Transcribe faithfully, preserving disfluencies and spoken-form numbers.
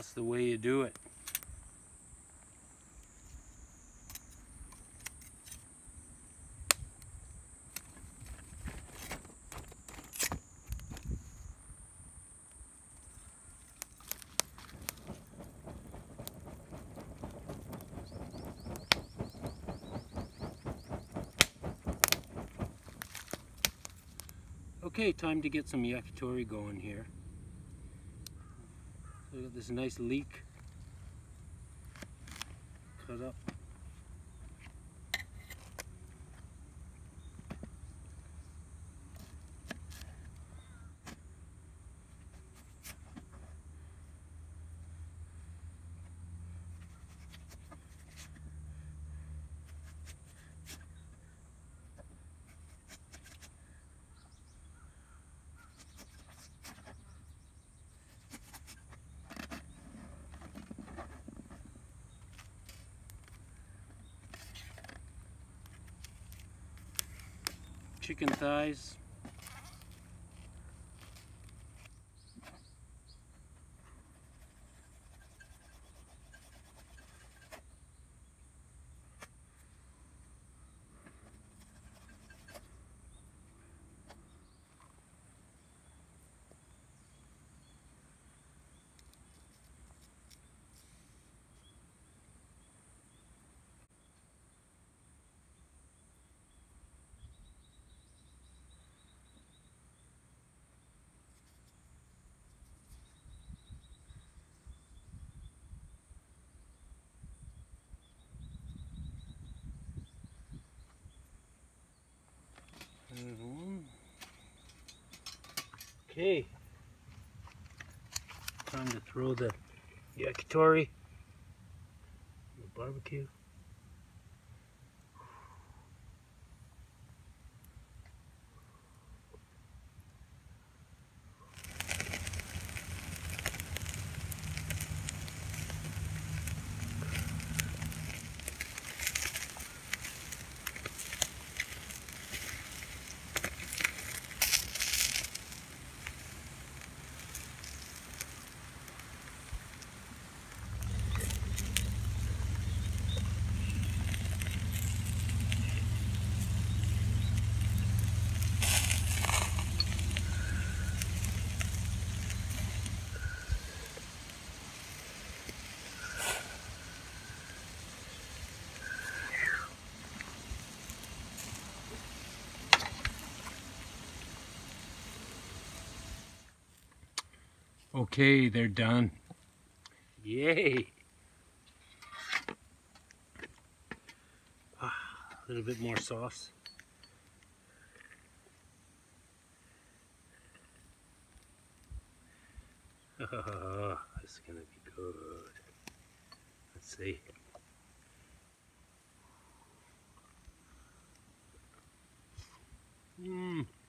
That's the way you do it. Okay, time to get some yakitori going here. So we got this nice leek cut up. Chicken thighs. Okay, time to throw the yakitori in the barbecue. Okay, they're done. Yay! Ah, a little bit more sauce. Oh, this is gonna be good. Let's see. Mmm.